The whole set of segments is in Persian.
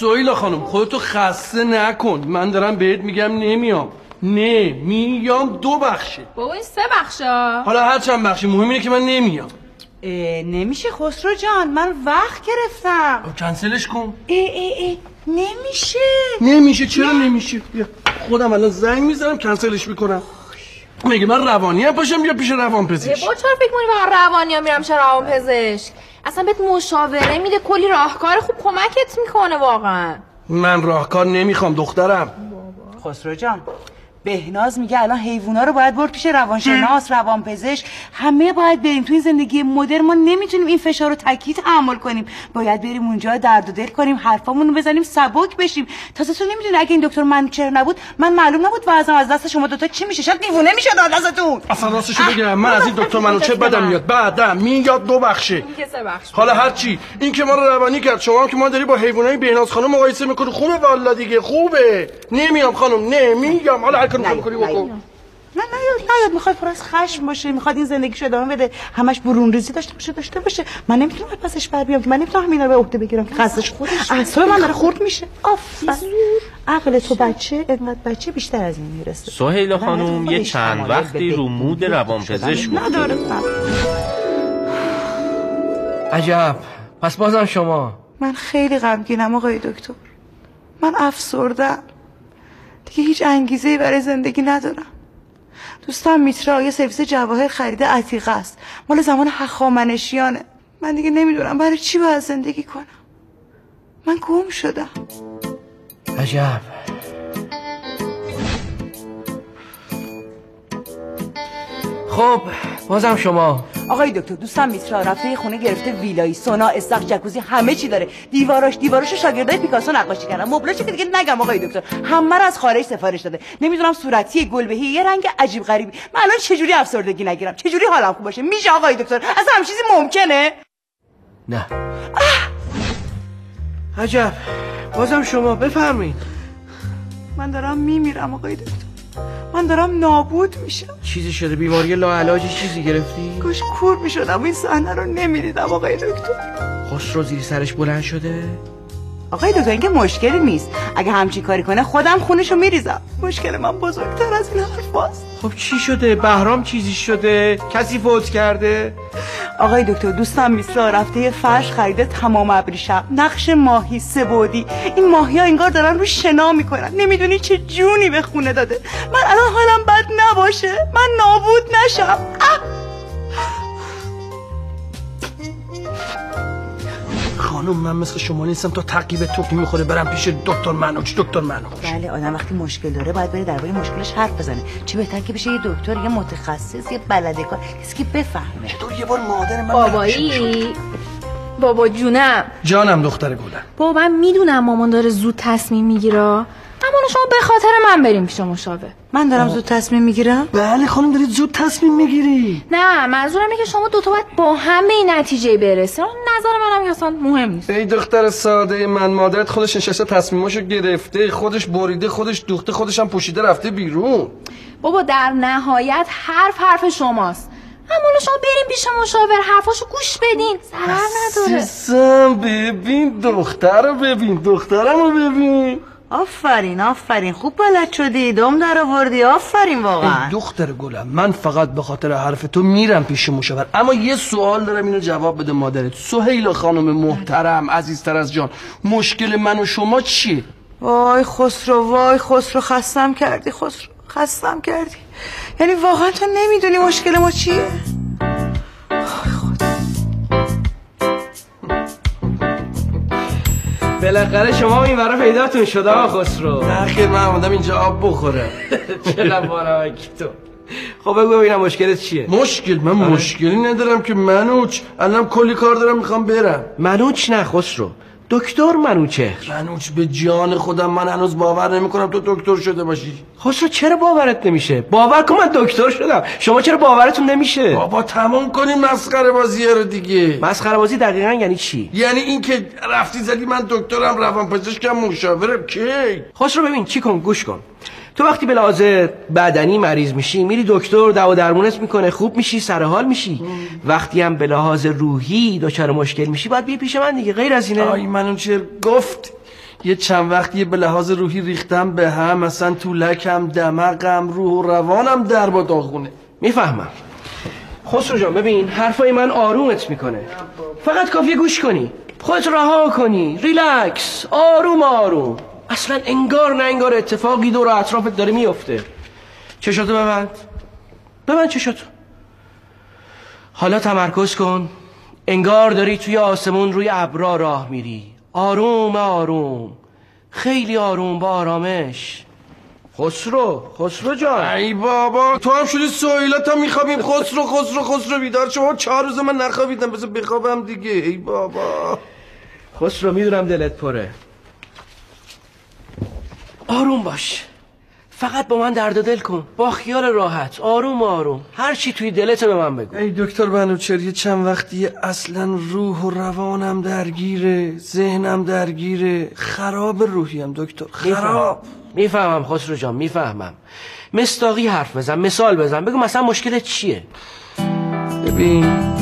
سهیلا خانم خودتو خسته نکن، من دارم بهت میگم نمیام. نه میام 2 بخشه. بابا این 3 بخشه. حالا هر چند بخشه مهم اینه که من نمیام. نمیشه خسرو جان، من وقت گرفتم. کنسلش کن. نمیشه. چرا نمیشه؟ بیا خودم الان زنگ میزنم کنسلش میکنم. میگه من روانی هم پاشم یا پیش روان پزشک؟ بابا چرا فکر می‌کنی فقط روانی ها میرم چرا روان پزشک؟ اصلا بهت مشاوره میده، کلی راهکار خوب کمکت میکنه واقعا. من راهکار نمیخوام دخترم. خسرو جان بهناز میگه الان حیوونا رو باید برد پیش روانشناس، روانپزشک، همه باید بریم. تو این زندگی مدرن ما نمیتونیم این فشار رو تکی تحمل کنیم، باید بریم اونجا درد و دل کنیم، حرفامون رو بزنیم، سبک بشیم. تازه تو نمیدونی اگه این دکتر منوچهر نبود من معلوم نبود وضعم از دست شما دوتا چی میشه، شاید دیوونه میشد ازتون. اصلا راستشو بگم من از این دکتر منوچهر بدم میاد، بعدم میاد 2 بخشه. این که 3 بخش. حالا هر چی این که ما رو روانی کرد، شما هم که ما داری با حیوانای بهناز خانم مقایسه میکنی. خوبه والا دیگه خوبه. نمیام خانم، نمیام. حالا هر کاری می‌خوای بکن. نه میخواد پر از خشم باشه، میخواد این زندگیشو ادامه بده، همش برون ریزی داشته باشه. من نمیتونم پسش بر بیام که من نمیتونم اینا رو به عهده بگیرم که خستش خودش اعصاب من داره خورد میشه. عقل تو بچه اینقدر بچه بیشتر از این میرسه. سهیلا خانم یه چند وقتی رو مود روانپزشک نداره. عجب، پس بازم شما. من خیلی غمگینم آقای دکتر، من افسردم دیگه، هیچ انگیزه‌ای برای زندگی ندارم. دوستم میترا یه سرویس جواهر خریده، عتیقه است، مال زمان هخامنشیانه. من دیگه نمیدونم برای چی باید زندگی کنم. من گم شدم. عجب. خب بازم شما. آقای دکتر دوستم میترا رفته یه خونه گرفته، ویلایی، سونا، استخر، جکوزی، همه چی داره. دیواراشو شاگردای پیکاسو نقاشی کردن. مبلاشو که دیگه نگم آقای دکتر، همه رو از خارج سفارش داده. نمیدونم صورتی، گلبهی، یه رنگ عجیب غریبی. من الان چجوری افسردگی نگیرم؟ چجوری حالم خوب باشه؟ میشه آقای دکتر؟ اصلا هم چیزی ممکنه؟ نه. عجب، بازم شما. بفرمایید. من دارم میمیرم آقای دکتر، من دارم نابود میشم. چیزی شده؟ بیماری لاعلاجی چیزی گرفتی؟ کاش کور میشدم این صحنه رو نمیدیدم آقای دکتر. خسرو زیر سرش بلند شده؟ آقای دکتر این که مشکلی نیست، اگه همچین کاری کنه خودم خونشو میریزم. مشکل من بزرگتر از این حرفاست. خب چی شده؟ بهرام چیزی شده؟ کسی فوت کرده؟ آقای دکتر دوستم میسرا رفته یه فرش خریده تمام ابریشم، نقش ماهی 3 بعدی. این ماهی‌ها انگار دارن رو شنا میکنن، نمیدونی چه جونی به خونه داده. من الان حالم بد نباشه، من نابود نشم. خانم من مثل شما نیستم تا تعقیب توقی میخوره برم پیش دکتر منوچ. بله آدم وقتی مشکل داره باید بره درباره مشکلش حرف بزنه. چه بهتر که بشه یه دکتر، یه متخصص، یه بلده کار، کسی که بفهمه. چطور یه بار مادر من بابایی بابا جانم دختر گلم. بابا من میدونم مامان داره زود تصمیم میگیره، اما شما به خاطر من بریم پیش مشاور. من دارم زود تصمیم میگیرم؟ بله خانم دارید زود تصمیم میگیری. نه منظورم اینه که شما دوتا باید با هم به این نتیجه برسید. نظر منم اصلا مهم نیست. ای دختر ساده من، مادرت خودش نشسته تصمیماشو گرفته، خودش بریده، خودش دوخته، خودش هم پوشیده رفته بیرون. بابا در نهایت حرف شماست. اما شما بریم پیش مشاور، حرفاشو گوش بدین، ضرر نداره. عزیزم ببین دخترمو ببین. آفرین خوب بلد شدی، دم در آوردی. آفرین واقعا. دختر گلم من فقط به خاطر حرف تو میرم پیش مشاور، اما یه سوال دارم اینو جواب بده مادرت. سهیلا خانم محترم عزیزتر از جان، مشکل من و شما چیه؟ وای خسرو خستم کردی. یعنی واقعا تو نمیدونی مشکل ما چیه؟ بالاخره شما این برای پیداتون شده آقا خسرو. نه خیر من اومدم اینجا آب بخورم. چقدر بارمکی تو. خب بگو ببینم مشکلت چیه؟ من مشکلی ندارم که منوچ، الان کلی کار دارم میخوام برم. منوچ نه خسرو، دکتر منوچهر. منوچ به جان خودم من هنوز باور نمیکنم تو دکتر شده باشی. خسرو چرا باورت نمیشه؟ باور کن من دکتر شدم، شما چرا باورتون نمیشه؟ بابا تمام کنین مسخره بازی رو دیگه. مسخره بازی دقیقاً یعنی چی؟ یعنی این که رفتی زدی من دکترم، روانپزشکم، مشاورم. کی؟ خسرو ببین چی کن، گوش کن. تو وقتی به لحاظ بدنی مریض میشی میری دکتر، دوا درمونت میکنه، خوب میشی، سر حال میشی. وقتی هم به لحاظ روحی دچار مشکل میشی باید بیا پیش من دیگه، غیر از اینه. آی منو چه گفت یه چند وقتی به لحاظ روحی ریختم به هم، اصلا تو لکم، دماغم، روح و روانم در با داغونه. میفهمم خسرو جان. ببین حرفای من آرومت میکنه، فقط کافیه گوش کنی، خودت رها کنی، ریلکس، آروم آروم. اصلا انگار نه انگار اتفاقی دور اطرافت داره میفته. چشاتو ببند چشاتو. حالا تمرکز کن، انگار داری توی آسمون روی ابرا راه میری، آروم آروم، خیلی آروم، با آرامش. خسرو جان. ای بابا تو هم شدی سهیلا تا میخوابیم. خسرو بیدار شما. 4 روز من نخوابیدم، بذار بخوابم دیگه. ای بابا خسرو میدونم دلت پره، آروم باش، فقط با من درد دل کن، با خیال راحت، آروم آروم، هر چی توی دلت به من بگو. ای دکتر منوچهر چند وقتیه اصلا روح و روانم درگیره، ذهنم درگیره، خراب روحیم دکتر، خراب. میفهمم خسرو جان، میفهمم. مصداقی حرف بزن، مثال بزن، بگو مثلا مشکلت چیه. ببین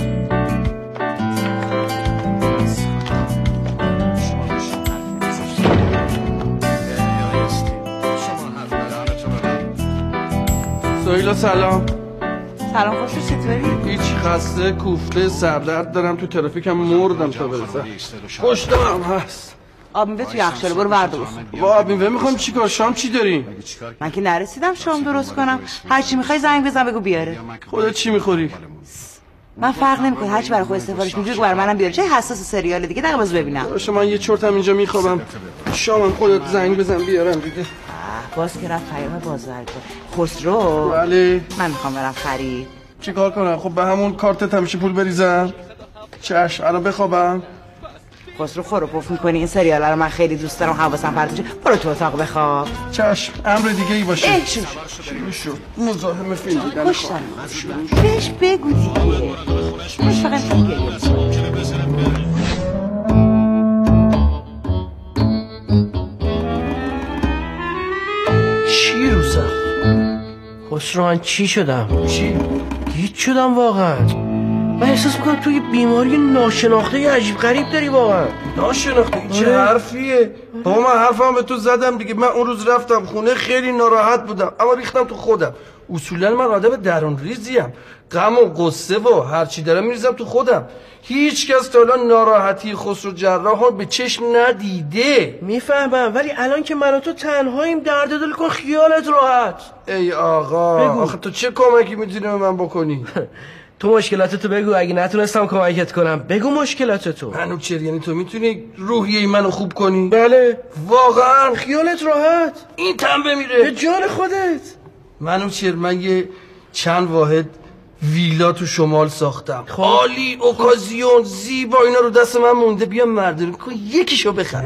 سهیلا سلام. سلام خسرو، چطوری؟ هیچ، خسته، کوفته، سردرد دارم، تو ترافیکم مردم تا برسم. پشتم هست. آب میوه توی یخچال، برو ورد درست کن. با آب میوه میخوام چیکار؟ شام چی داریم؟ من که نرسیدم شام درست کنم. هر چی میخوای زنگ بزن بگو بیاره. خودت چی میخوری؟ من فرق نمیکنه، هر چی برای خودت سفارش میدی بگو برای منم بیاره. چه حساس سریال دیگه، دقیقاً باز ببینم. باشه من یه چرتم اینجا میخوابم، شامم خودت زنگ بزن بیارم دیگه. باز که رفت پیام بازرگان. خسرو بله من میخوام برم خرید. چی کار کنم؟ خب به همون کارتت همیشه پول بریزم. چشم الان بخوابم. خسرو خورو پف میکنی، این سریال رو من خیلی دوست دارم، حواسم پرت میشه. برو تو اتاق بخواب. چشم امر دیگه ای باشه. شروع شد مزاحم فیلم دیدن. خوش دارم بهش بگو دیگه، خوش فقط دیگه. چی روزم؟ خسرو من چی شدم؟ چی؟ هیچ شدم واقعا. من احساس میکنم تو یه بیماری ناشناخته یه عجیب غریب داری واقعا. ناشناخته؟ چه حرفیه؟ بابا من حرفم به تو زدم دیگه. من اون روز رفتم خونه خیلی ناراحت بودم، اما ریختم تو خودم. اصولا من آدم درون ریزیم، غم و قصه و هر چی دارم میریزم تو خودم. هیچ کس تا الان ناراحتی خسرو جراح به چشم ندیده. میفهمم، ولی الان که من و تو تنهاییم درد دل کن، خیالت راحت. ای آقا بگو. آخه تو چه کمکی میتونی به من بکنی؟ تو مشکلاتتو بگو، اگه نتونستم کمکت کنم بگو مشکلاتتو. منوچهر یعنی تو میتونی روحیه منو خوب کنی؟ بله واقعا؟ خیالت راحت، این تن بمیره به جان خودت. منوچهر من یه چند واحد ویلا تو شمال ساختم، عالی، اوکازیون، زیبا، اینا رو دست من مونده. بیا مردونی کن یکیشو بخر.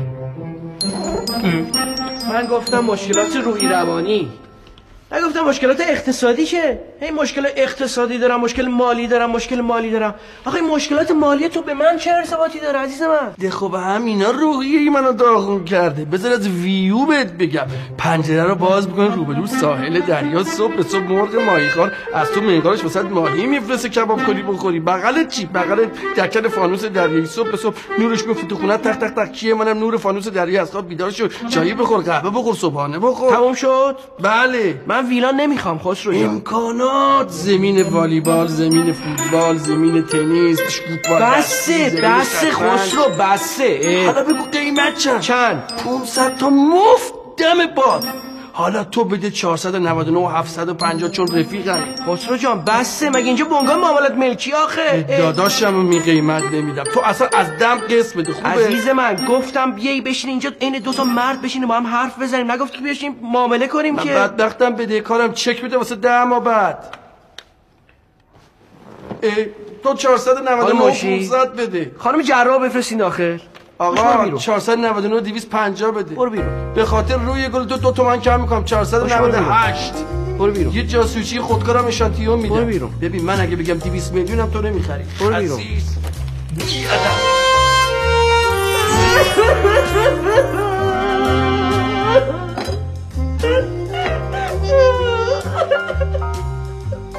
من گفتم مشکلات روحی روانی، نگفتم مشکلات اقتصادی. که هی مشکل اقتصادی دارم، مشکل مالی دارم، مشکل مالی دارم. آخه مشکلات مالی تو به من چه ارتباطی داره عزیز من؟ ده خب همینا روحیه منو داغون کرده. بذار از ویو بهت بگم. پنجره رو باز میکنه روبرو ساحل دریا، صبح به صبح مرغ ماهیخوار از تو منقارش واسه ماهی میفرسته کباب کنی بخوری. بغلت چی؟ بغلت دکن فانوس دریایی، صبح به صبح نورش میفته تو خونه، تق تق تق. کیه؟ منم نور فانوس دریایی. از خواب بیدار شو، چایی بخور، قهوه بخور، صبحانه بخور. تموم شد؟ بله. من ویلا نمیخوام خسرو جان. امکانات، زمین والیبال، زمین فوتبال، زمین تنیس، بسه خسرو، بسه. حالا بگو قیمت چند؟ 500 تا مفت دم باد. حالا تو بده 499 و 750 چون رفیقم. خسرو جان بسه، مگه اینجا بنگاه معاملات ملکی آخه؟ داداشم می قیمت نمیدم، تو اصلا از دم قسط بده. خوبه عزیز من، گفتم بیای بشین اینجا عین دو تا مرد بشینیم با هم حرف بزنیم، نگفتی که بیاشیم معامله کنیم. من که بدبختم بدهکارم، چک بده واسه 10 ماه بعد. تو 499 500 بده. خانم جراح بفرستین داخل. آقا 499 250 بده. برو بیرون. به خاطر روی گل 2 تومن کم میکنم، 498. برو بیرون. یه جاسوسی خودکارم اشانتیون میدم. برو بیرون. ببین من اگه بگم 200 میلیونم تو نمیخری. برو بیرون.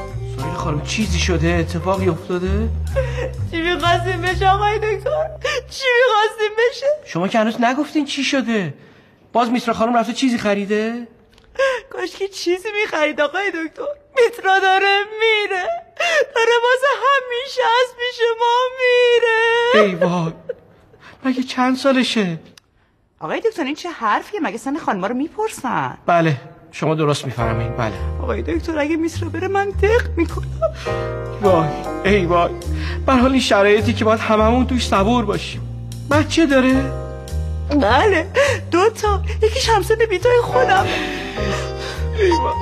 خانم چیزی شده؟ اتفاقی افتاده؟ چی می‌خواستیم بشه آقای دکتر؟ چی می‌خواستیم بشه؟ شما که هنوز نگفتین چی شده. باز میترا خانم رفته چیزی خریده؟ کاش که چیزی می‌خرید آقای دکتر. میترا داره میره، داره واسه همیشه از پیش ما میره. ای وای، مگه چند سالشه؟ آقای دکتر این چه حرفیه؟ مگه سن خانما رو میپرسن؟ بله شما درست میفهمین. بله آقای دکتر اگه میترا بره من دق میکنم. وای ای وای، به حال این شرایطی که باید هممون توش صبور باشیم. بچه داره؟ بله 2 تا، یکیش همسن بیتای خودم. ای وای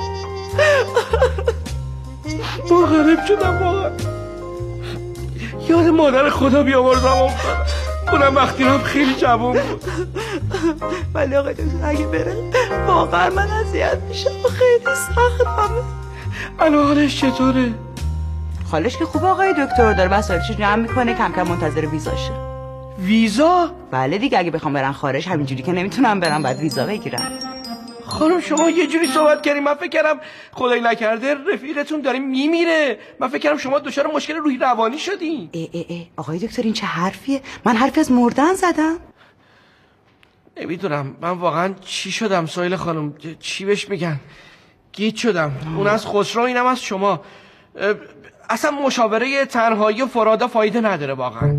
مغرب شدم واقعا. یاد مادر خدا بیاوردم اونم وقتی رفت خیلی جوان بود. ولی آقای دکتر اگه بره واقعا من اذیت میشم و خیلی سختمه. الان حالش چطوره؟ حالش که خوبه آقای دکتر، داره وسایلش جمع میکنه، کم کم منتظر ویزاشه. ویزا؟ بله دیگه اگه بخوام برن خارج همینجوری که نمیتونم برم، بعد ویزا بگیرم. خانم شما یه جوری صحبت کردیم من فکر کردم خدای نکرده رفیقتون داره میمیره. من فکر کردم شما دچار مشکل روحی روانی شدین. آقای دکتر این چه حرفیه؟ من حرفی از مردن زدم؟ نمیدونم من واقعا چی شدم سایل خانم، چی بهش میگن، گیج شدم. اون از خسرو اینم از شما. اصلا مشاوره تنهایی و فرادا فایده نداره واقعا.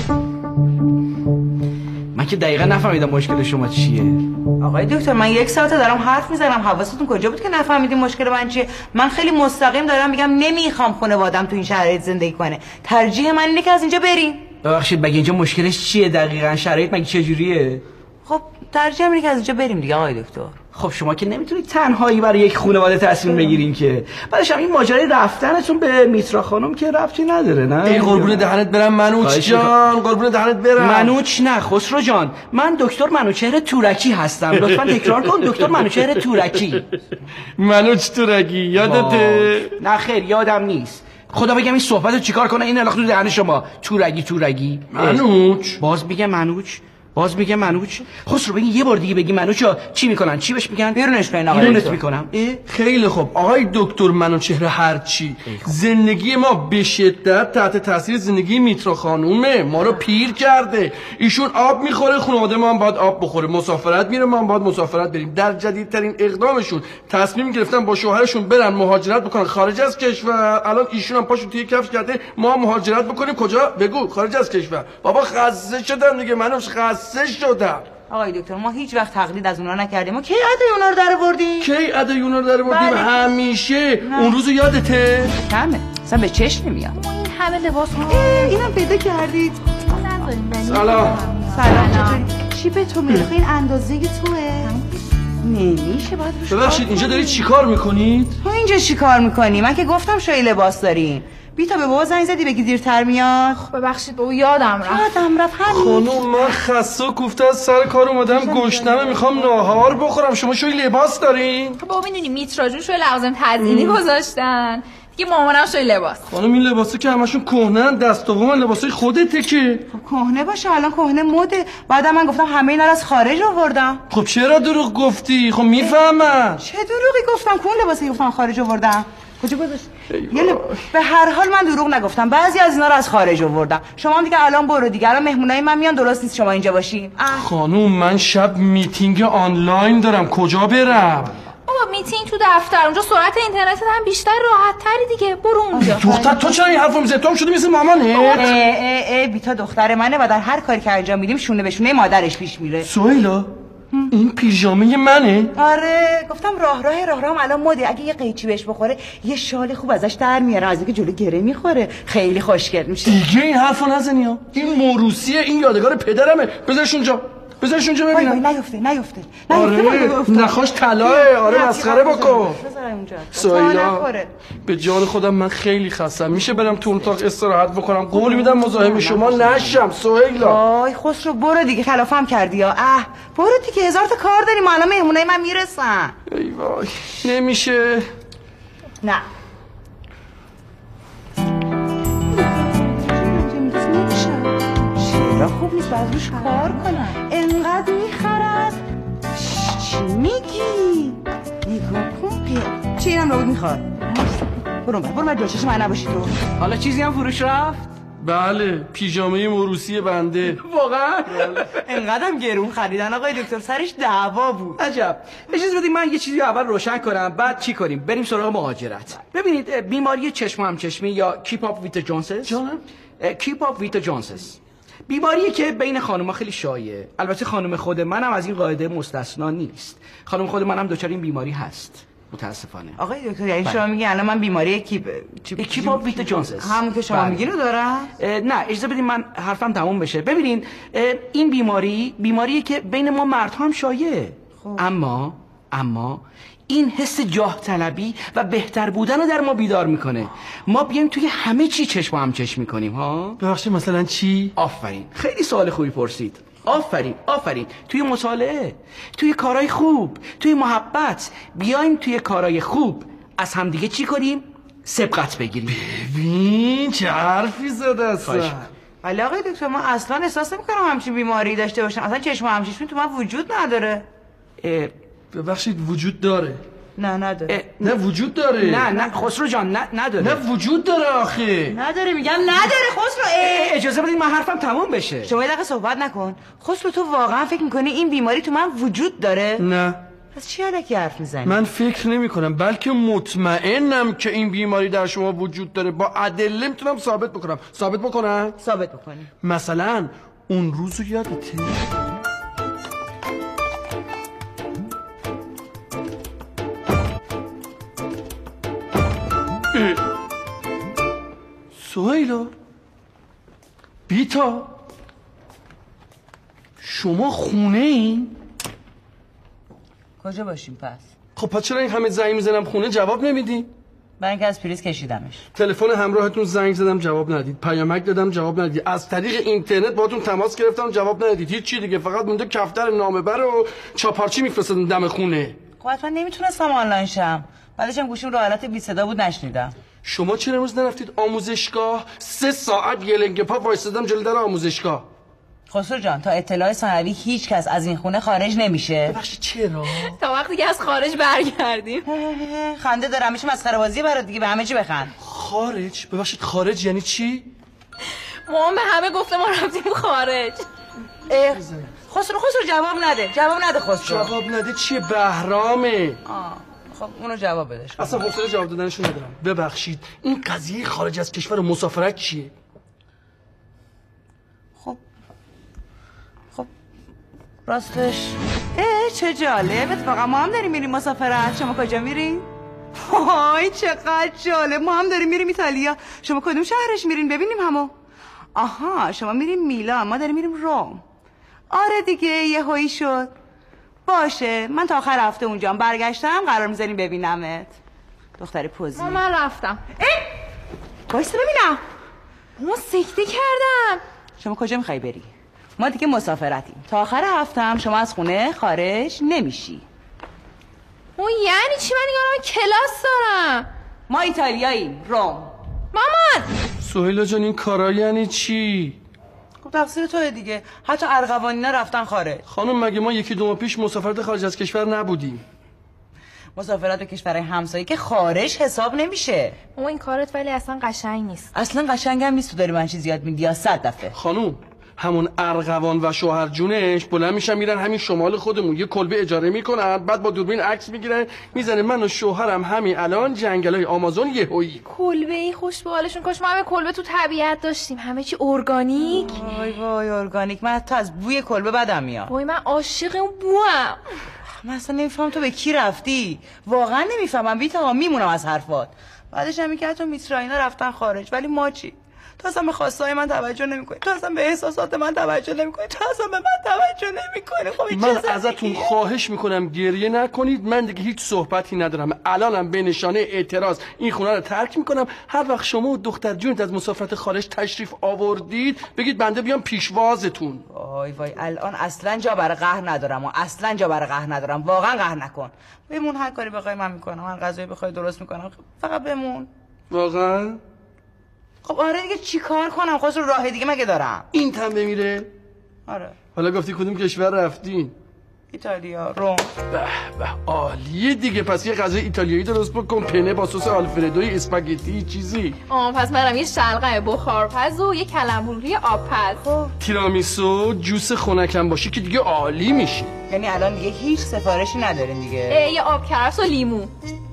من که دقیقا نفهمیدم مشکل شما چیه. آقای دکتر من 1 ساعته دارم حرف میزنم، حواستون کجا بود که نفهمیدین مشکل من چیه؟ من خیلی مستقیم دارم میگم نمیخوام خانواده‌ام تو این شرایط زندگی کنه، ترجیح من اینه که از اینجا بریم. ببخشید مگه اینجا مشکلش چیه دقیقاً؟ شرایط مگه چجوریه؟ خب ترجیح اینه که از اینجا بریم دیگه آقای دکتر. خب شما که نمیتونید تنهایی برای یک خانواده تصمیم بگیرین که. بعدش هم این ماجرای رفتنتون به میترا خانم که ربطی نداره. نه ای قربون دهنت برم منوچ جان، قربون دهنت برم. منوچ نه خسرو جان، من دکتر منوچهر تورکی هستم. لطفا تکرار کن دکتر منوچهر تورکی. منوچ تورکی یادته؟ نه خیر یادم نیست. خدا بگم این صحبتو چیکار کنه این الاخر تو دهن شما. تورگی منوچ. باز میگه منوچ. خسرو بگی یه بار دیگه بگی منوچا چی میکنن؟ چی بهش میگن؟ بیرونش کنین آقای بیرونش دکتر. میکنم. خیلی خوب آقای دکتر منوچهر هرچی، زندگی ما به شدت تحت تاثیر زندگی میترا خانومه. ما رو پیر کرده. ایشون آب میخوره، خانواده ما هم باید آب بخوره. مسافرت میره، ما هم باید مسافرت بریم. در جدیدترین اقدامشون تصمیم گرفتن با شوهرشون برن مهاجرت بکنن خارج از کشور. الان ایشون هم پاشو توی کفش کرده ما مهاجرت بکنیم. کجا؟ بگو. خارج از کشور. بابا خسته شدم دیگه منوش، خسته شدم. آقای دکتر ما هیچ وقت تقلید از اونا نکردیم. ما کی عده اونا رو در آوردیم؟ کی عده اونا رو در آوردیم؟ بله. همیشه. اون روزو یادته؟ کمه اصلا به چشم نمیاد. این همه لباس اینم پیدا کردید؟ سلام. سلام. چی به تو میره؟ این اندازه توه؟ نمیشه باید روش. ببخشید اینجا دارید چیکار میکنید؟ تو اینجا چیکار میکنی؟ من که گفتم شوی لباس دارین. بیتا به بابا زنگ زدی بگی دیرتر میاد؟ ببخشید بابا یادم رفت همین. خانوم من خسته کوفته از سر کار اومدم، گشنمه، میخوام ناهار بخورم. شما شوی لباس دارین؟ بابا میدونی میترا جون شوی لوازم تزیینی گذاشتن دیگه، مامانم شوی لباس. خانوم این لباسا که همشون کهنه‌ان، دست دوم لباسای خودته که. کهنه باشه الان کهنه مده. بعدم من گفتم همه اینا رو از خارج آوردم. خب چرا دروغ گفتی؟ خب میفهمم. چه دروغی گفتم؟ کون لباسی گفتم خارج آوردم. کجا گذاشت؟ به هر حال من دروغ نگفتم. بعضی از اینا رو از خارج آوردم. شما هم دیگه الان برو دیگه. الان مهمونای من میان، درست نیست شما اینجا باشین. خانوم من شب میتینگ آنلاین دارم، کجا برم؟ بابا میتینگ تو دفتر، اونجا سرعت اینترنت هم بیشتر، راحت تری دیگه. برو اونجا. دختر تو چرا این حرفو میزنی؟ تو هم شده مثل مامانه؟ بیتا دختر منه و در هر کاری که انجام میدیم شونه به شونه مادرش پیش میره. سهیلا این پیژامه منه؟ آره گفتم راهرام الان مده. اگه یه قیچی بهش بخوره یه شال خوب ازش در میاره، از اینکه جلو گره میخوره خیلی خوشگل میشه. دیگه این حرفو نزنی ها. این موروثیه، این یادگار پدرمه. بذارش اونجا ببینم. نیفته. آره نخواش طلاه. آره مسخره بکن. سهیلا به جان خودم من خیلی خستم، میشه برم تو اتاق استراحت بکنم؟ قول میدم مزاحم شما نشم. سهیلا آی خسرو برو دیگه، خلافم کردی یا برو دیگه، 1000 تا کار داریم. الان مهمونای من میرسن. ای وای نمیشه. نه چرا خوب نیست باید روش کار کنم؟ انقدر میخرد. چی میگی؟ نگاه کن چی اینم رو میخواد. برو من جاشش من نباشی تو. حالا چیزی هم فروش رفت؟ بله پیژامه موروثی بنده. واقعا انقدرم گرون خریدن آقای دکتر، سرش دعوا بود. عجب. اجازه بدید من یه چیزی اول روشن کنم، بعد چی کنیم؟ بریم سراغ مهاجرت. ببینید بیماری چشم همچشمی یا کیپ آپ ویت جونسز، کیپ آپ ویت جونسز بیماریه که بین خانم‌ها خیلی شایعه. البته خانم خود منم از این قاعده مستثنا نیست. خانم خود منم دچار این بیماری هست متاسفانه. آقای دکتر یعنی شما میگین الان من بیماری کیپ آپ ویت جونسز همون که شما میگین رو دارم؟ نه اجازه بدید من حرفم تموم بشه. ببینین این بیماریه که بین ما مردها هم شایعه. اما این حس جاه طلبی و بهتر بودن رو در ما بیدار میکنه. ما بیایم توی همه چی چشم هم چشم میکنیم ها. ببخشید مثلا چی؟ آفرین، خیلی سوال خوبی پرسید. آفرین توی مطالعه، توی کارهای خوب، توی محبت. بیایم توی کارهای خوب از همدیگه چی کنیم؟ سبقت بگیریم. ببین چه حرفی زده اصلا. ولی آقای دکتر من اصلا احساس نمیکنم همچین بیماری داشته باشم. اصلا چشم همچشمی تو من وجود نداره. ببخشید وجود داره. نه نداره. نه وجود داره. نه خسرو جان نداره. نه وجود داره آخه. نداره میگم نداره خسرو. اجازه بدید من حرفم تموم بشه. شما یه دقیقه صحبت نکن. خسرو تو واقعا فکر میکنی این بیماری تو من وجود داره؟ نه. پس چی الکی حرف میزنی؟ من فکر نمی کنم، بلکه مطمئنم که این بیماری در شما وجود داره. با ادله میتونم ثابت بکنم. ثابت بکنی. مثلا اون روزو یادته؟ سهیلا بیتا شما خونه این؟ کجا باشیم پس؟ خب پس چرا این همه زنگ میزنم خونه جواب نمیدی؟ من اینکه از پریز کشیدمش. تلفن همراهتون زنگ زدم جواب ندید، پیامک دادم جواب ندید، از طریق اینترنت باهاتون تماس گرفتم جواب ندید، هیچ چی دیگه. فقط مونده کفتر نامه‌بر و چاپارچی میفرستادم دم خونه. خب حتما نمیتونستم آنلاین شم، بعدش هم گوشیم رو حالت بی صدا بود نشنیدم. شما چرا امروز نرفتید آموزشگاه؟ 3 ساعت یه لنگ پا وایسادم جلوی در آموزشگاه. خسرو جان تا اطلاع ثانوی هیچ کس از این خونه خارج نمیشه. ببخشید چرا؟ تا وقتی که از خارج برگردیم. خنده دارم، میشه مسخره بازی برات دیگه، به همه چی بخند. خارج؟ ببخشید خارج یعنی چی؟ مامان به همه گفته ما رفتیم خارج. خسرو جواب نده خسرو. جواب نده چیه؟ بهرامه. خب اونو جواب بدش. اصلا حوصله جواب دادنشو ندارم. ببخشید این قضیه خارج از کشور و مسافرت چیه؟ خب راستش چه جالب، اتفاقا ما هم داریم میریم مسافرت. شما کجا میرین؟ وای چقدر جالب، ما هم داریم میریم ایتالیا. شما کدوم شهرش میرین ببینیم همو؟ آها شما میریم میلان، ما داریم میریم روم. آره دیگه یه هایی شد. باشه من تا آخر هفته اونجام، برگشتم قرار میذاریم ببینمت. دختر پوزی. من رفتم. بایسته ببینم. ما سکته کردم. شما کجا میخوای بری؟ ما دیگه مسافرتیم، تا آخر هفته هم شما از خونه خارج نمیشی. اون یعنی چی؟ من دیگه کلاس دارم. ما ایتالیاییم، روم. مامان سهیلا جان این کارا یعنی چی؟ خب تقصیر توه دیگه، حتی ارغوانینا رفتن خارج. خانم مگه ما 1-2 ماه پیش مسافرت خارج از کشور نبودیم؟ مسافرت به کشورهای همسایه که خارج حساب نمیشه. مامان این کارت ولی اصلا قشنگ نیست. اصلا قشنگ هم نیست. تو داری من چیز یاد میدی یا 100 دفعه. خانم همون ارغوان و شوهر جونش بلند میشن میرن همین شمال خودمون یه کلبه اجاره میکنن، بعد با دوربین عکس میگیرن میزنه من و شوهرم همین الان جنگلای آمازون یهویی. کلبه ای خوش به حالشون. کاش ما همه کلبه تو طبیعت داشتیم، همه چی ارگانیک. وای ارگانیک. من حتی از بوی کلبه بدم میاد. وای من عاشق اون بوام. من اصلا نمیفهم تو به کی رفتی، واقعا نمیفهمم. بیتا میمونم از حرفات. بعدش هم میگه تو میتراینا رفتن خارج، ولی ما چی؟ تو اصلا به خواستهای من توجه نمی‌کنی، تو اصلا به احساسات من توجه نمی‌کنی، تو اصلا به من توجه نمی‌کنی. خب من ازتون خواهش میکنم گریه نکنید. من دیگه هیچ صحبتی ندارم. الانم به نشانه اعتراض این خونه رو ترک میکنم. هر وقت شما و دختر جونت از مسافرت خارج تشریف آوردید بگید بنده بیام پیشوازتون. وای الان اصلا جا برای قهر ندارم و اصلا جا برای قهر ندارم. واقعا قهر نکن. بمون، هر کاری بخوای من میکنم، هر غذایی بخوای درست میکنم، فقط بمون. واقعا؟ خب آره دیگه چیکار کنم؟ خودت راه دیگه مگه دارم؟ این تن بمیره؟ آره. حالا گفتی کدوم کشور رفتین؟ ایتالیا روم. به عالیه دیگه. پس یه غذای ایتالیایی درست بکن، پنه با سس آلفردو، اسپاگتی چیزی. پس منم یه شلغم بخارپز و یه کلمبوری آبپز. تیرامیسو جوس خنکم باشه که دیگه عالی میشه. یعنی الان دیگه هیچ سفارشی ندارین دیگه؟ یه آب کرفس و لیمو.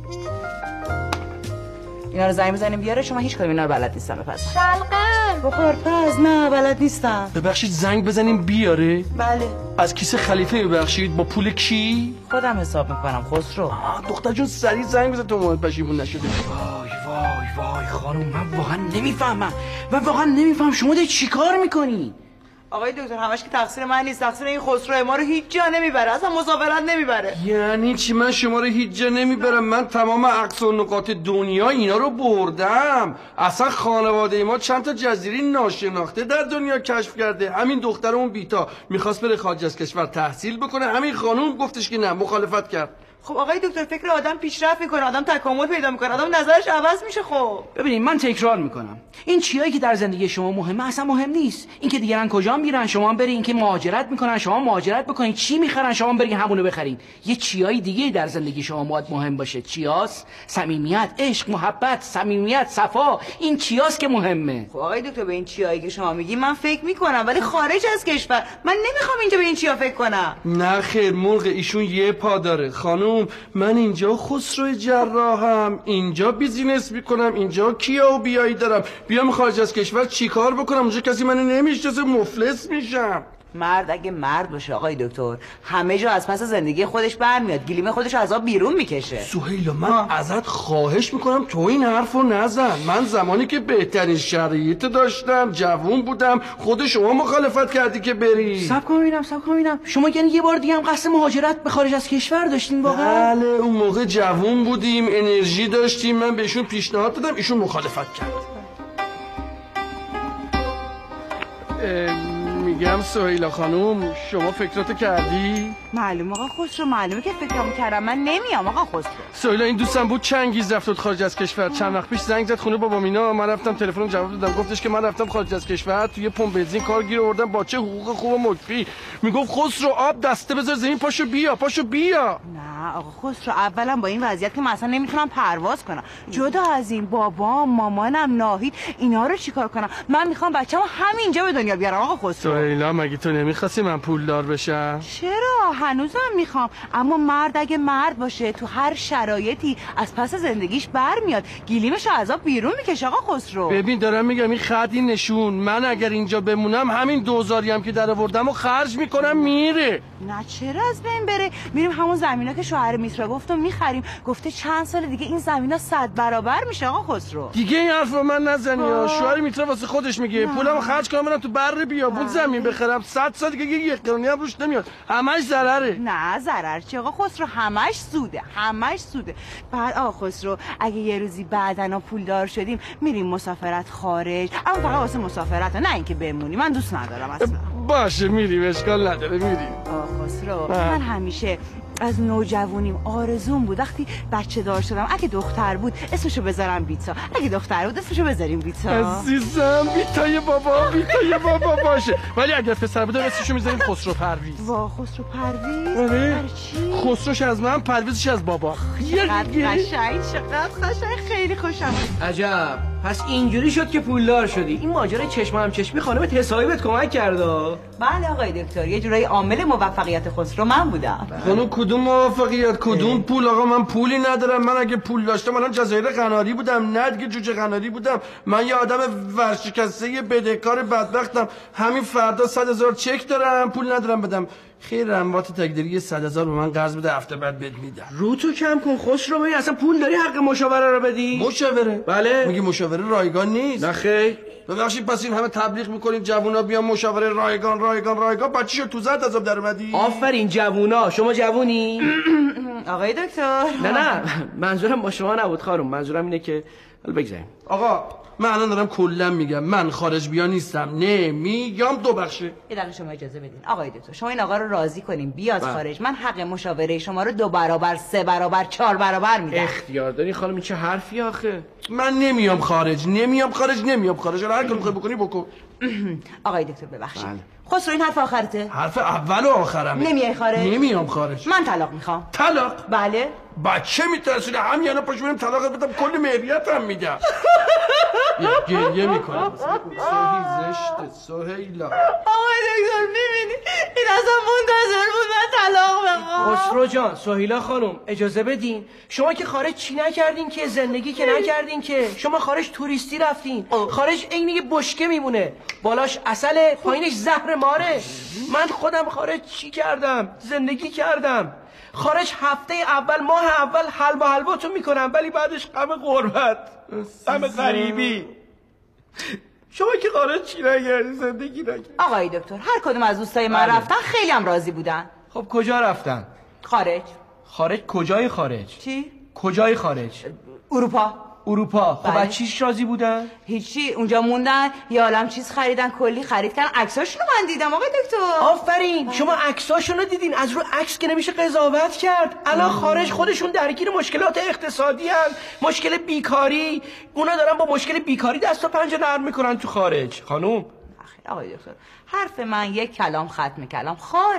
اینا رو زنگ بزنیم بیاره. شما هیچ کاری اینا رو بلد نیستم. پس شلغم بخارپز نه بلد نیستم. ببخشید زنگ بزنیم بیاره؟ بله. از کیسه خلیفه ببخشید. با پول کی؟ خودم حساب میکنم خسرو. دختر جون سریع زنگ بزن تو مورد پشیمون نشده. وای خانم، من واقعا نمیفهم شما داری چی کار میکنی؟ آقای دکتر همش که تقصیر من نیست، تقصیر این خسرو. ما رو هیچ جا نمیبره، اصلا مسافرت نمیبره. یعنی چی؟ من شما رو هیچ جا نمیبرم؟ من تمام اقصا و نقاط دنیا اینا رو بردم. اصلا خانواده ما چند تا جزیره ناشناخته در دنیا کشف کرده. همین دخترمون بیتا میخواست بره خارج از کشور تحصیل بکنه، همین خانوم گفتش که نه، مخالفت کرد. خب آقای دکتر فکر آدم پیشرفت میکنه، آدم تکامل پیدا میکنه، آدم نظرش عوض میشه. خب ببینید من تکرار میکنم، این چیایی که در زندگی شما مهمه اصلا مهم نیست. این که دیگران کجا میرن شما برین، این که مهاجرت میکنن شما مهاجرت بکنین، چی میخرن شما برین همونو بخرین. یه چیای دیگه در زندگی شما باید مهم باشه. چیاست؟ صمیمیت، عشق، محبت، صمیمیت، صفا. این چیاست که مهمه. خب آقای دکتر به این چیایی که شما میگی من فکر میکنم، ولی خارج از کشور. من نمیخوام اینجا به این چیا فکر کنم. نه خیر مرغ، ایشون یه پا داره. خانوم من اینجا خسرو جراحم، اینجا بیزینس میکنم، اینجا کیا و بیایی دارم. بیام خارج از کشور چیکار بکنم؟ اونجا کسی منو نمیشناسه، مفلس میشم. مرد اگه مرد باشه آقای دکتر همه جا از پس زندگی خودش برمیاد، گلیم خودش از آب بیرون میکشه. سهیلا من ازت خواهش میکنم تو این حرفو نزن. من زمانی که بهترین شرایط داشتم، جوون بودم، خود شما مخالفت کردی که بری. صبر کن ببینم شما یعنی یه بار دیگه هم قصد مهاجرت به خارج از کشور داشتین واقعا؟ بله اون موقع جوون بودیم، انرژی داشتیم، من بهشون پیشنهاد دادم، ایشون مخالفت کرد. میگم سهیلا خانوم شما فکراتو کردی؟ معلوم آقا خسرو، معلومه که فکرامو کردم. من نمیام آقا خسرو. سهیلا این دوستم بود چنگیز رفت خارج از کشور. چند وقت پیش زنگ زد خونه بابا مینا، من رفتم تلفنم جواب دادم، گفتش که من رفتم خارج از کشور، توی پمپ بنزین کار گیر آوردم، با چه حقوق خوب و مکفی. میگفت خسرو آب دسته بذار زمین، پاشو بیا. نه آقا خسرو، اولا با این وضعیت که من اصلا نمیتونم پرواز کنم. جدا از این بابا مامانم ناهید، اینا رو چیکار کنم؟ من میخوام بچه‌مو همینجا به دنیا بیارم آقا خسرو. سهیلا مگه تو نمیخواستی من پولدار بشم؟ چرا؟ هنوزم میخوام، اما مرد اگه مرد باشه تو هر شرایطی از پس زندگیش برمیاد، گلیمشو از آب بیرون میکشه آقا خسرو. ببین دارم میگم این خطی نشون، من اگر اینجا بمونم همین 2000 هم که در آوردم و خرج میکنم میره. نه چرا از بین بره؟ میریم همون زمینا که شوهر میترا گفتم میخریم، گفته چند سال دیگه این زمینا 100 برابر میشه آقا خسرو. دیگه این حرف رو من نزنی. شوهر میترا واسه خودش میگه پولمو خرج کنم برم تو بر بیابون زمین بخرم، 100 سال دیگه یک قرونی هم روش نمیاد، همش ضرره. نه ضرر چه آقا خسرو، همش سوده. بعد آقا خسرو اگه یه روزی بعدنا پولدار شدیم میریم مسافرت خارج، اما فقط واسه مسافرت، نه اینکه بمونی. من دوست ندارم اصلا. باشه میریم، اشکال نداره میریم. آقا خسرو من همیشه از نوجوانیم آرزوم بود وقتی بچه دار شدم اگه دختر بود اسمشو بذارم بیتا، اگه دختر بود اسمشو بذاریم بیتا. عزیزم بیتای بابا باشه، ولی اگر پسر بود اسمشو میذاریم خسرو پرویز. وا خسرو پرویز؟ آره چی؟ خسروش از من، پرویزش از بابا. چقدر قشنگ، خیلی خوشم. عجب، پس اینجوری شد که پولدار شدی. این ماجرای چشم هم چشمی خانمت حسابی بهت کمک کرد. بله آقای دکتر، یه جورایی عامل موفقیت خسرو من بودم. خانم کدوم موفقیت، کدوم پول؟ آقا من پولی ندارم. من اگه پول داشتم الان جزایر قناری بودم، نه دیگه جوجه قناری بودم. من یه آدم ورشکسته بدهکار بدبختم. همین فردا 100,000 چک دارم، پول ندارم بدم. خیر اموات تقدیری 100,000 به من قرض بده، هفته بعد بهت میدم. رو تو کم کن خسرو، ببین اصلا پول داری حق مشاوره رو بدی؟ مشاوره؟ بله. میگی مشاوره رایگان نیست؟ نه خیر. ببخشید پس این همه تبلیغ میکنید جوونا بیان مشاوره رایگان، بچه‌شو تو زد عذاب در اومدی؟ آفرین جوونا، شما جوونی؟ آقای دکتر نه منظورم با شما نبود خانم، منظورم اینه که حالا بگذاریم. آقا من الان دارم کلا میگم، من خارج بیا نیستم، نمیگم دو بخشه. یه دقیقه شما اجازه بدین آقای دکتر، شما این آقا رو راضی کنین بیاد خارج، من حق مشاوره شما رو 2 برابر 3 برابر 4 برابر میدم. اختیار داری خانم، این چه حرفی آخه؟ من نمیام خارج. هر کاری میخوای بکنی بکن. آقای دکتر ببخشید، خسرو این حرف آخرته؟ حرف اول و آخرمه. نمیای خارج؟ نمیام خارج. من طلاق میخوام. طلاق؟ بله. بچه میترسونه همین پاش بریم طلاقت بدم کل مهریت هم میدم. گریه میکنم. سهیل زشته سهیلا. آقای دکتر میبینی این اصلا منتظر بود من طلاق بخوام. خسرو جان، سهیلا خانم اجازه بدین. شما که خارج چی نکردین که، زندگی که نکردین که، شما خارج توریستی رفتین. خارج عین یه بشکه میمونه، بالاش عسل، پایینش زهر ماره. من خودم خارج چی کردم؟ زندگی کردم. خارج هفته اول، ماه اول حلوا حلواتون میکنم، ولی بعدش غم غربت، غم غریبی. شما که خارج چی نکردی، زندگی نکردی. آقای دکتر هر کدوم از دوستای من رفتن خیلی هم راضی بودن. خب کجا رفتن؟ خارج. خارج کجای خارج؟ چی؟ کجای خارج؟ اروپا. اروپا. خب بله. از چیش راضی بودن؟ هیچی، اونجا موندن یه عالم چیز خریدن، کلی خرید کردن. عکساشونو من دیدم آقای دکتر. آفرین، شما عکساشونو دیدین. از رو عکس که نمیشه قضاوت کرد. الان خارج خودشون درگیر مشکلات اقتصادی هن، مشکل بیکاری. اونا دارن با مشکل بیکاری دست و پنجه نرم میکنن تو خارج. خانوم آقای دکتر حرف من یک کلام ختم کلام.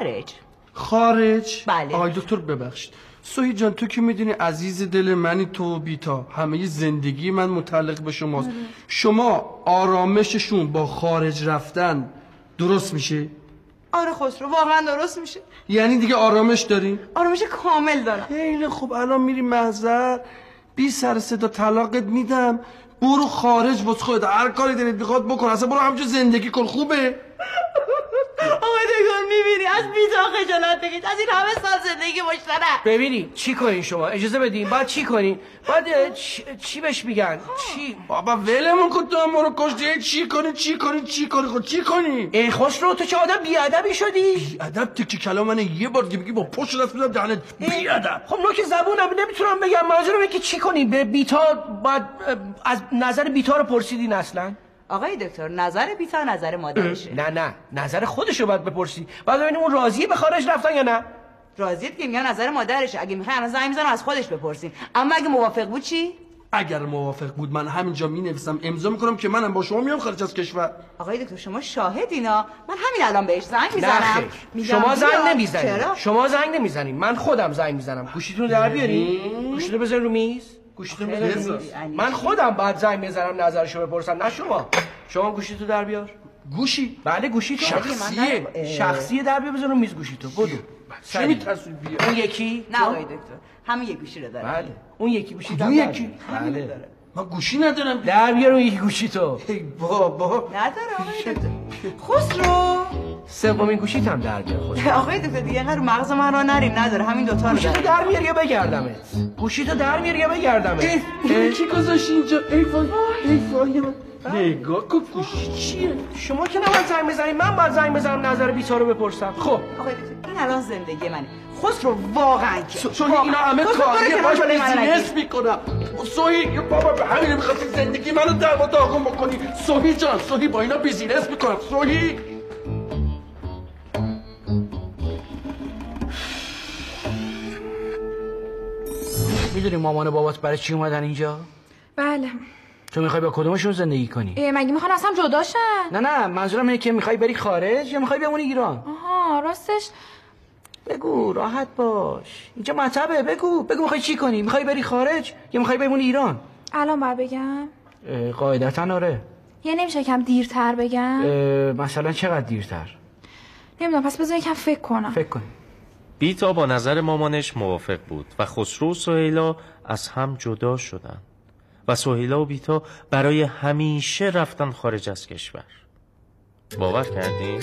خارج؟ بله. آقای دکتر ببخشید سهیل جان، تو که میدونی عزیز دل منی تو بیتا، همه زندگی من متعلق به شماست. شما آرامششون با خارج رفتن درست میشه؟ آره خسرو واقعا درست میشه. یعنی دیگه آرامش دارین؟ آرامش کامل دارم. خیلی خوب، الان میری محضر بی سر صدا طلاقت میدم، برو خارج واسه خودت هر کاری دلت میخواد بکن، اصلا برو همونجا زندگی کن. خوبه؟ آقای دکتر میبینی از بیتا خجالت بگید، از این همه سال زندگی مشترک. ببینید چی کنین شما، اجازه بدین. بعد چی کنین؟ بعد چی بهش میگن؟ چی؟ بابا ولمون کن، تو هم رو کشتی. چی کنی خود چی کنی؟ ای خسرو تو چه آدم بیادبی شدی؟ بیادب تکی کلام من یه بار دیگه بگی با پشت دست میدم دهنت. بیادب. خب نوک زبونم نمیتونم بگم. منظورم اینه که چی کنی؟ به بیتا بعد از نظر بیتا رو پرسیدین اصلا؟ آقای دکتر نظر بیتا نظر مادرشه. نه نظر خودشو باید بپرسی. بعد ببینیم اون راضیه به خارج رفتن یا نه. راضیه که میگن نظر مادرشه. اگه میخوای الان زنگ میزنم از خودش بپرسین. اما اگه موافق بود چی؟ اگر موافق بود من همینجا مینویسم امضا میکنم که منم با شما میام خارج از کشور. آقای دکتر شما شاهدینا. من همین الان بهش زنگ میزنم. شما زنگ نمیزنید. شما زنگ نمیزنید، من خودم زنگ میزنم. گوشیتون رو در بیارین. گوشیتون رو بذارین رو میز. گوشیتون رو بذارین رو میز. من خودم بعد زنگ میزنم نظرشو بپرسم، نه شما. شما گوشیتو در بیار. گوشی؟ بله گوشیتو. شخصیه در بیار، بذار رو میز گوشیتو. بدو. چه میترسونی بیا؟ اون یکی؟ نه آقای دکتر همین یک گوشی رو داره. بله. اون یکی گوشی اون یکی؟ بله. من گوشی ندارم. در بیار اون یکی گوشیتو. ای بابا. نداره آقای دکتر. خسرو سومین گوشیت هم در بیار خسرو. آقای دکتر دیگه اینقدر مغز من را نریم، نداره همین دوتا رو گوشیتو در میار یا بگردمت؟ گوشیتو در میار یا بگردمت؟ چی گذاشتی اینجا؟ ای وای من. نگاه کن گوشی چیه؟ شما که نباید زنگ بزنید، من باید زنگ بزنم نظر بیتا رو بپرسم. خب آقای دکتر این الان زندگی منه. خسرو واقعا که چون اینا همه کاریه باش بیزینس میکنم. سهیل بابا به همین میخواستی زندگی منو در و داغون بکنی. سهیل جان، سهیل با اینا بیزینس میکنم. سهیل میدونی مامان و بابات برای چی اومدن اینجا؟ بله. تو میخوای با کدومشون زندگی کنی؟ مگه میخوان اصلا جدا شن؟ نه منظورم اینه که میخوای بری خارج یا میخوای بمونی ایران؟ آها راستش بگو، راحت باش، اینجا مطبه. بگو میخوای چی کنی؟ میخوای بری خارج یا میخوای بمونی ایران؟ الان باید بگم؟ قاعدتا آره. یه نمیشه کم دیرتر بگم؟ مثلا چقدر دیرتر؟ نمیدونم، پس بذار یکم فکر کنم. بیتا با نظر مامانش موافق بود و خسرو و سهیلا از هم جدا شدن و سهیلا و بیتا برای همیشه رفتن خارج از کشور. باور کردین؟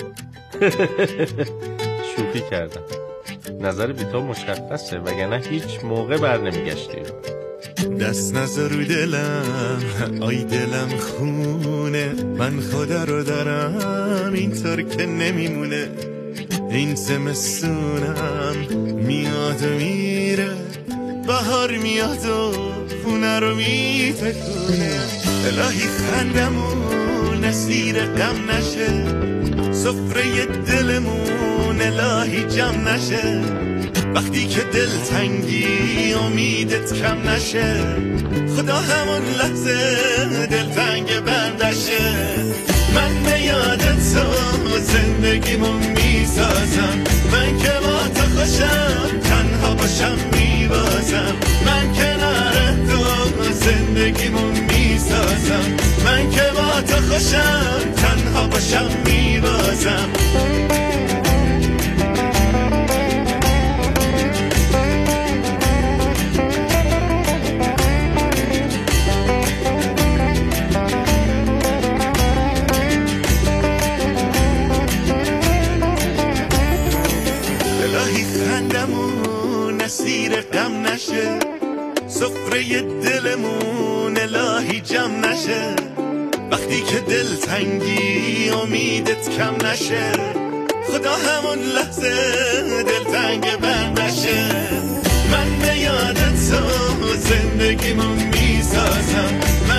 شوخی کردم. نظر بیتا مشخصه، وگرنه هیچ موقع بر نمیگشتی. دست نذار رو دلم، آی دلم خونه، من خدا رو دارم اینطور که نمیمونه. این زمستونم میاد و میره، بهار میاد و خونه رو میتکونه. الهی خندمون اسیر غم نشه، سفره دلمون الهی جمع نشه. وقتی که دل تنگی امیدت کم نشه، خدا همون لحظه دل تنگ بندشه. من به یاد تو زندگیمو میسازم. من که با تو خوشم تنها باشم میبازم. من کنار تو زندگیمو میسازم. من که با تو خوشم تنها باشم میبازم. اسیر غم نشه، سفره دلمون الهی جمع نشه. وقتی که دل تنگی امیدت کم نشه، خدا همون لحظه دل تنگ بر نشه. من به یاد تو زندگیمو میسازم.